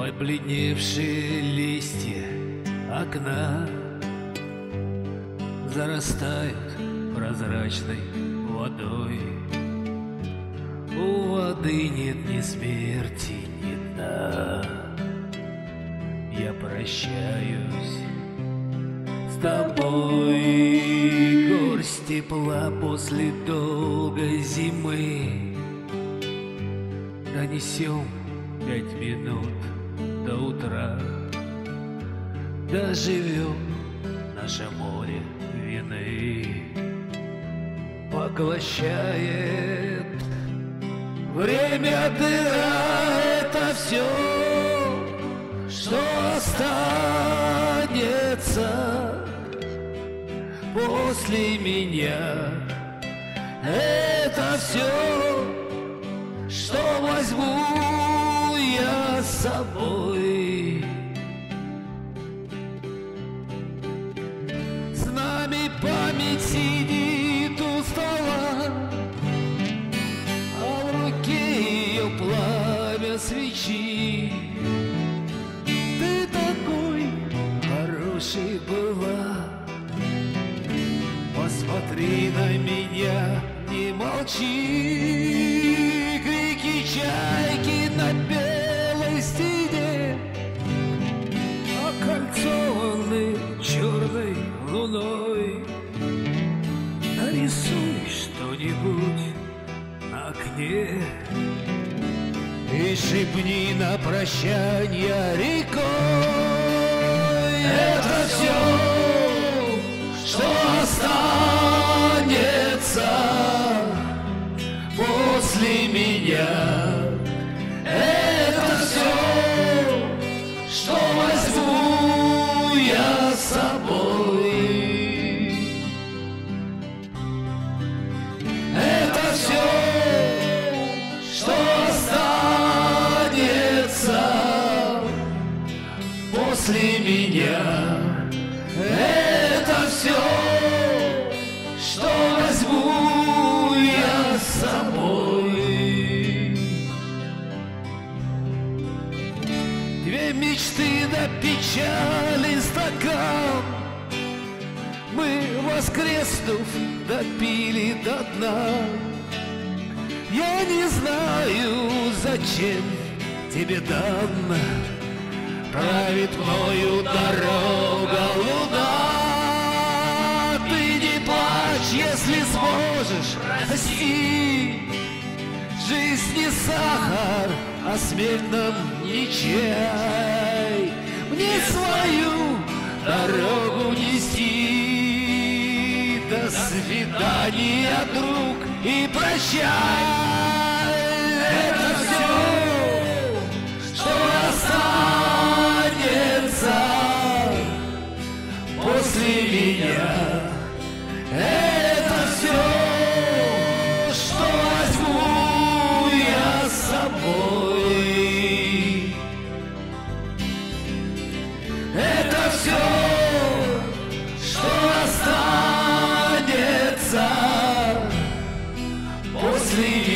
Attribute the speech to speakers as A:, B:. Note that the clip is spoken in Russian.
A: Побледневшие листья окна зарастают прозрачной водой. У воды нет ни смерти, ни дна. Я прощаюсь с тобой. Горсть тепла после долгой зимы. Донесем 5 минут до утра. Доживем наше море вины. Поглощает время дыра. Это все, что останется после меня. Это все, что возьму я с собой. С нами память сидит у стола, а в руке ее пламя свечи. Ты такой хороший была, посмотри на меня, не молчи. Крики чайки на белой стене окольцованы черной луной. Нарисуй что-нибудь на окне и шепни на прощанье рекой. Это все, что останется после меня. Это все, что возьму я с собой. Это все, что останется после меня. Это все, что возьму я с собой. Две мечты до печали стакан мы, воскреснув, допили до дна. Я не знаю, зачем тебе дан. Правит мною дорога луна. Ты не плачь, если сможешь, прости. Жизнь не сахар, а смерть нам не чай. Мне свою дорогу нести. До свидания, друг, и прощай. Это все, что останется после меня. Это все, что возьму я с собой. Это все, что останется после меня.